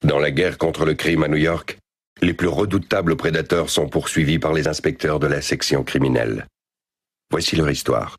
Dans la guerre contre le crime à New York, les plus redoutables prédateurs sont poursuivis par les inspecteurs de la section criminelle. Voici leur histoire.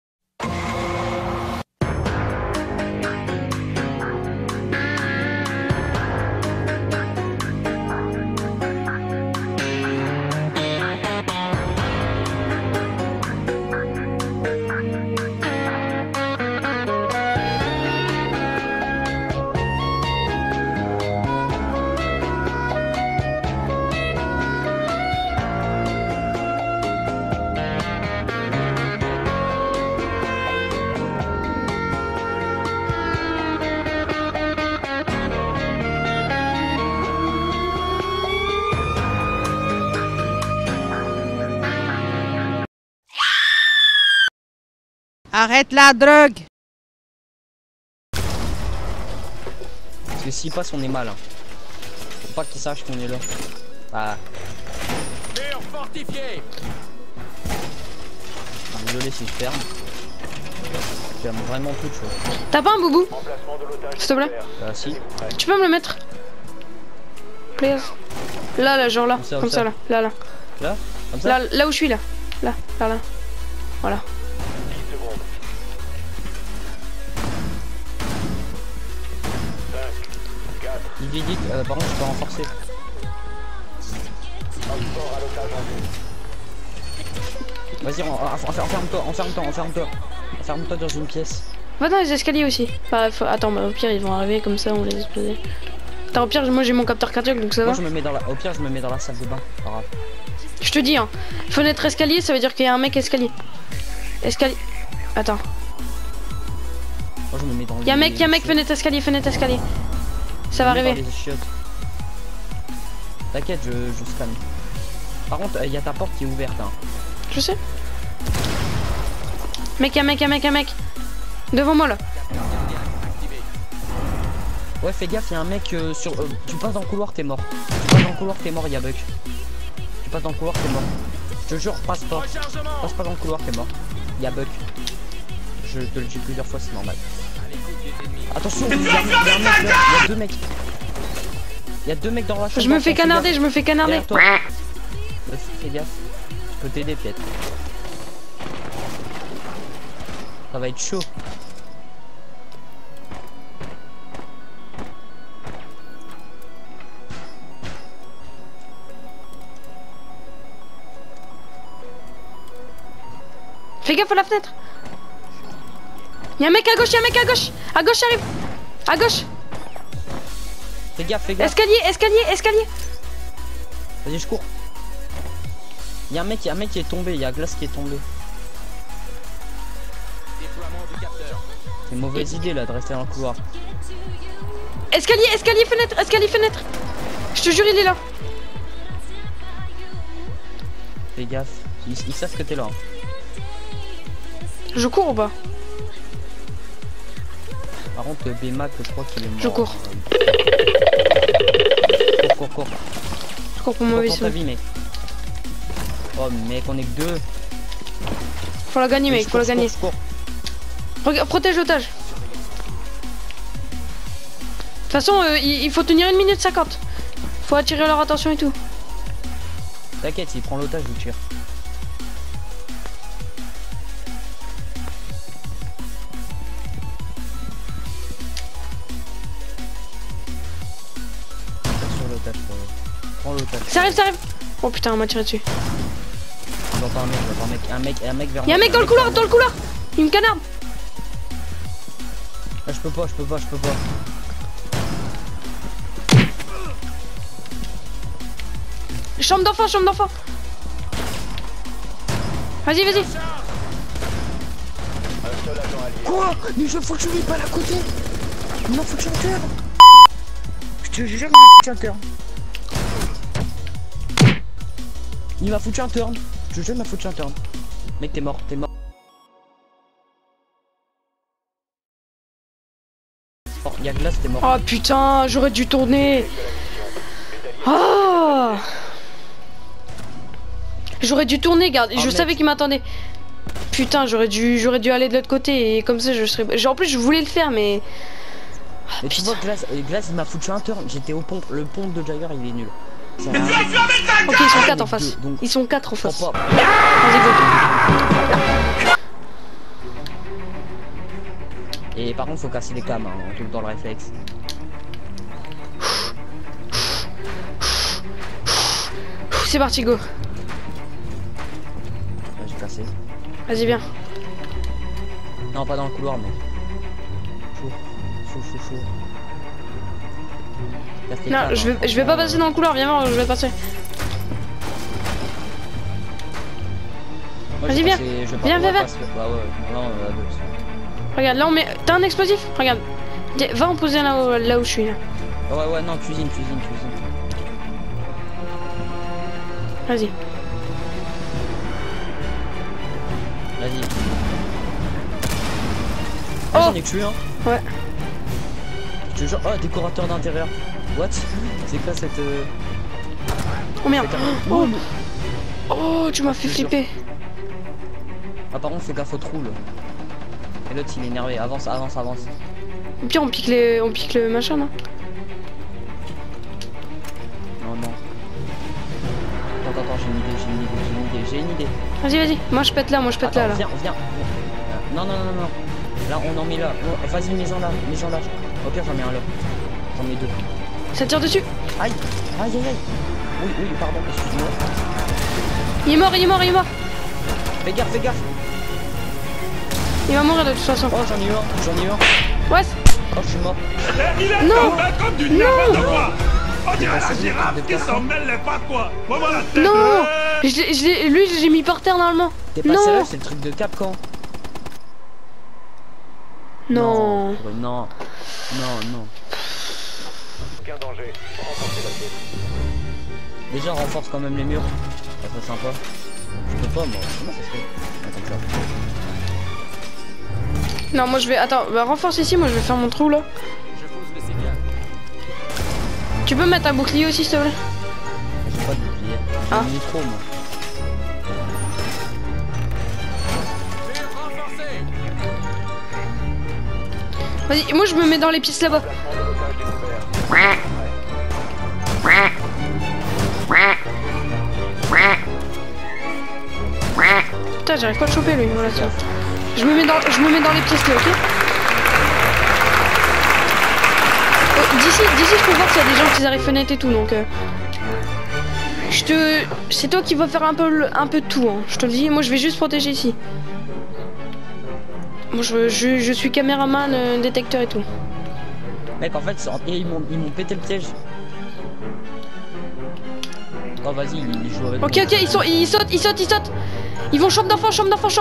Arrête la drogue! Parce que s'il passe, on est mal. Hein. Faut pas qu'il sache qu'on est là. Ah. Mur fortifié. Désolé si je ferme. J'aime vraiment tout chaud. T'as pas un boubou? S'il te plaît? Si. Tu peux me le mettre? Please. Là, genre là. Comme ça, là. Là. Là? Comme ça? Là où je suis, là. Là. Voilà. Il dit, par contre, je peux renforcer. Vas-y, enferme-toi dans une pièce. Va dans les escaliers aussi. Bah, attends, bah, au pire, ils vont arriver comme ça, on les exploser. Attends, au pire, moi j'ai mon capteur cardiaque donc ça va. Au pire, je me mets dans la salle de bain. Pas grave. Je te dis, hein. Fenêtre escalier, ça veut dire qu'il y a un mec escalier. Escalier. Attends. Moi, je me mets dans Y'a un mec, fenêtre escalier. Ça va arriver. T'inquiète, je scanne. Par contre, il y a ta porte qui est ouverte. Hein. Je sais. Mec, y'a un mec. Devant moi là. Ouais, fais gaffe, y'a un mec sur. Tu passes dans le couloir, t'es mort. Y'a bug. Tu passes dans le couloir, t'es mort. Je te jure, passe pas. Passe pas dans le couloir, t'es mort. Y'a bug. Je te le dis plusieurs fois, c'est normal. Attention, il y a deux mecs. Il y a deux mecs dans la chambre. Je me fais canarder. Fais gaffe. Je peux t'aider, Piet. Ça va être chaud. Fais gaffe à la fenêtre. Y'a un mec à gauche. À gauche, arrive. À gauche. Fais gaffe. Escalier. Vas-y, je cours. Y'a un mec qui est tombé. Y'a Glace qui est tombé. C'est une mauvaise idée là de rester dans le couloir. Escalier, fenêtre. Je te jure, il est là. Fais gaffe. Ils savent que t'es là. Hein. Je cours ou pas? Par contre, B-Mac, je crois qu'il est mort. Je cours. Cours. Je cours pour mon vaisseau. Ta vie, mec. Oh, mec, on est que deux. Faut la gagner, mec, faut la gagner. Regarde, protège l'otage. De toute façon, il faut tenir 1 minute 50. Faut attirer leur attention et tout. T'inquiète, s'il prend l'otage, je tire. Prends l'otage. Ça arrive. Oh putain, on m'a tiré dessus. J'entends un mec vers moi. Y'a un mec dans le couloir. Il me canarde. Ah, je peux pas. Chambre d'enfant. Vas-y. Quoi? Mais faut que je lui pas à côté. Non, faut que je turn. Je te jure, il m'a foutu un turn. Je te jure, il m'a foutu un turn. Mec, t'es mort. Oh, y'a Glace, t'es mort. Oh putain, j'aurais dû tourner. Oh, j'aurais dû tourner, garde. Je savais qu'il m'attendait. Putain, j'aurais dû aller de l'autre côté et comme ça je serais. En plus, je voulais le faire, mais. Mais tu vois, Glace, il m'a foutu un turn. J'étais au pompe. Le pompe de Jagger, il est nul. Ok, ils sont 4 en face. Donc, Ils sont 4 en face. pas. Vas-y, go. Et par contre, faut casser les cams, hein, tout dans le réflexe. C'est parti, go. Là, j'ai cassé. Vas-y, viens. Non, pas dans le couloir, mais. Chaud. Casse les Non, cams, je vais pas passer dans le couloir, viens voir, je vais passer. Moi, Vas-y, j'ai viens. passé- je vais pas Viens, pouvoir viens. passer. Bah ouais, non, Regarde, là on met. T'as un explosif? Regarde. Va en poser là où je suis là. ouais, non, cuisine. Vas-y. Vas-y. Oh. J'en ai tué, hein. Ouais. Je te jure, oh, décorateur d'intérieur. What? C'est quoi cette. Oh merde. C'est Oh, oh, tu m'as fait Je te jure. flipper. Ah, par contre, fais gaffe au trou là. Et l'autre il est énervé. Avance. Au pire, on pique le machin là. Non. Attends, j'ai une idée. Vas-y. Moi je pète là, Attends, là. viens. Non. Là, on en met là. Oh, vas-y, mets-en là. Au pire, j'en mets un là. J'en mets deux. Ça tire dessus. Aïe. Oui, pardon, excuse-moi. Il est mort. Fais gaffe. Il va mourir de toute façon. Oh, j'en ai eu un. Ouais. Oh, je suis mort. Non. Comme du Non. n'importe quoi. On dirait passé la de girafe qui plafond. s'en mêle les pattes, quoi. Moi, la tête. Non. Lui, j'ai mis par terre normalement. T'es passé Non. là, c'est le truc de Capcan. Non. Non. Aucun danger. Renforcez la pièce. Déjà, renforce quand même les murs. Ça serait sympa. Je peux pas, moi. Comment ça se fait? Attends, ça. Non, moi je vais. Attends, bah, renforce ici, moi je vais faire mon trou là. Je pose le signal. Tu peux mettre un bouclier aussi, s'il te plaît? J'ai pas de bouclier. Ah. J'ai mis trop, moi. Mur renforcé. Vas-y, moi je me mets dans les pistes là-bas. Placement de l'otage découvert. Putain, j'arrive pas à le choper lui. Voilà, tiens. Je me mets dans les pistes là, ok? Oh, d'ici, je peux voir s'il y a des gens qui arrivent fenêtre et tout, donc. C'est toi qui vas faire un peu de tout, hein. Je te le dis. Moi, je vais juste protéger ici. Moi, je suis caméraman, détecteur et tout. Mec, en fait, ils m'ont pété le piège. Oh, vas-y, ils jouent avec Ok, moi. ils sautent. Ils vont chambre d'enfant.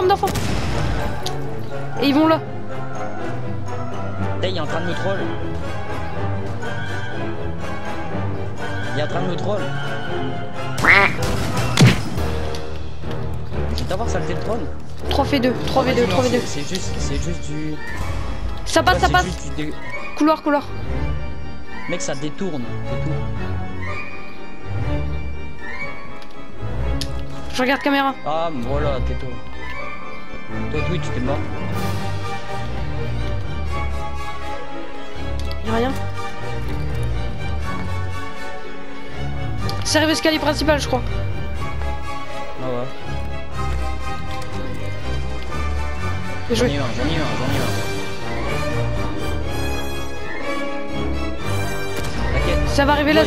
Et ils vont là. Là, il est en train de me troll. Je vais t'avoir salté le troll. 3v2. C'est juste du. Ça passe. C'est juste du Couloir. Mec, ça détourne. C'est tout. Je regarde caméra. Ah, voilà, tais-toi. Toi, Twitch, t'es mort. Y'a rien. C'est arrivé escalier principal, je crois. Ah ouais. Bien J'en ai joué. eu un. T'inquiète. Ça va arriver là.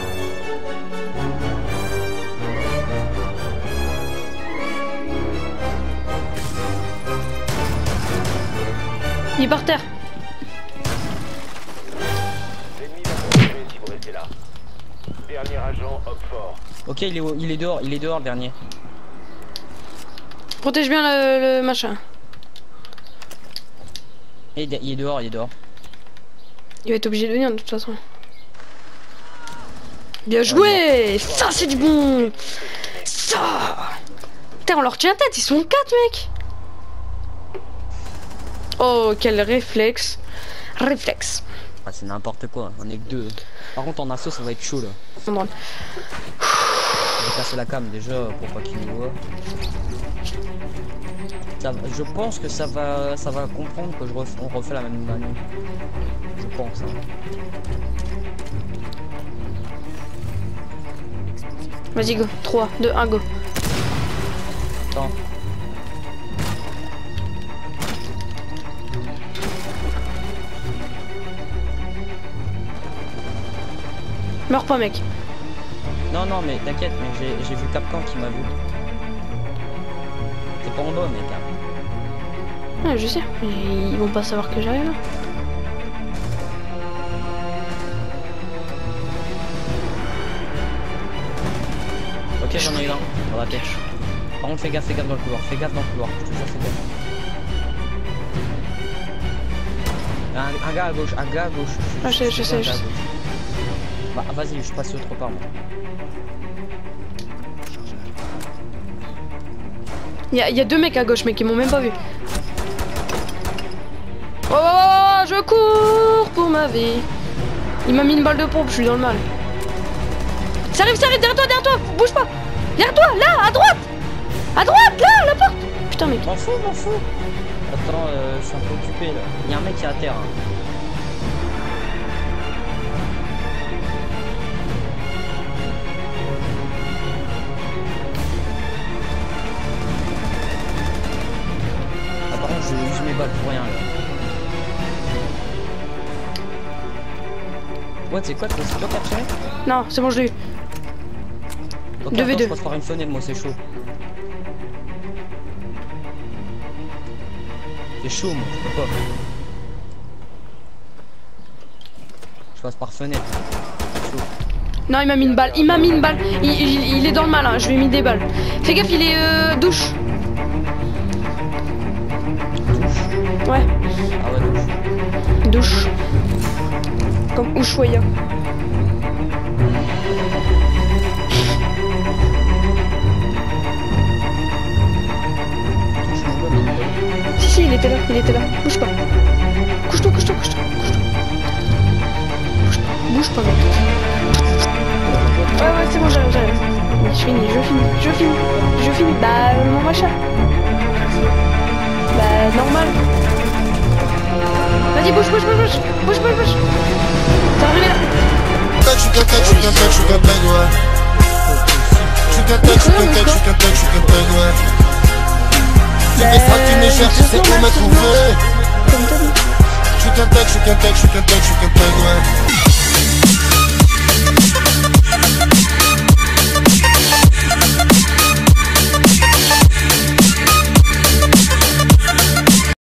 Il est par terre. L'ennemi va continuer si vous restez là. Dernier agent, homme fort. Ok, il est dehors, le dernier. Protège bien le machin. Et il est dehors. Il va être obligé de venir de toute façon. Bien joué. Ça c'est du bon. Ça. Putain, on leur tient tête, ils sont 4 mec. Oh, quel réflexe. Ah, c'est n'importe quoi, on est que deux. Par contre, en assaut, ça va être chaud là. On drone. Je vais casser la cam déjà pour pas qu'il nous voit. Je pense que ça va comprendre que on refait la même manip. Je pense. Hein. Vas-y, go. 3, 2, 1, go. Attends. Meurs pas, mec. Non, non, mais t'inquiète, mais j'ai vu Capcan qui m'a vu. T'es pas en bas, mec. Hein. Ouais, je sais. Mais ils vont pas savoir que j'arrive là. Ok, j'en ai eu un dans la tête. Par contre, fais gaffe dans le couloir. Fais gaffe dans le couloir. Je te jure, fais gaffe. Un gars à gauche, un gars à gauche. Ah, je sais. Bah, vas-y, je passe autre part, moi. Il y a 2 mecs à gauche, mec, ils m'ont même pas vu. Oh, je cours pour ma vie. Il m'a mis une balle de pompe, je suis dans le mal. Ça arrive, derrière toi, bouge pas. Derrière toi, là, à droite, là, la porte. Putain, mec. M'en fous. Attends, je suis un peu occupé là. Il y a un mec qui est à terre. Hein. Ah, par contre, je use mes balles pour rien là. Ouais, c'est quoi, c'est toi qui as tiré? Non, c'est bon, je l'ai eu. Ok, 2v2. je passe par une fenêtre, moi c'est chaud. C'est chaud, moi, je peux pas. Je passe par fenêtre. C'est chaud. Non, il m'a mis une balle. Il est dans le mal, hein. Je lui ai mis des balles. Fais gaffe, il est douche. Ouais, Ah ouais, douche. douche. Comme Ushuaïa. Si, il était là. Bouge pas. Couche-toi. Bouge pas, mec. Ouais, c'est bon, j'arrive. Je finis. Bah, mon machin. Bah, normal. Vas-y, bouge. T'es arrivé là. Je suis qu'un tech, ouais. C'est des frappes qui m'échappent, tu sais pour me trouver. Je suis qu'un tech, ouais.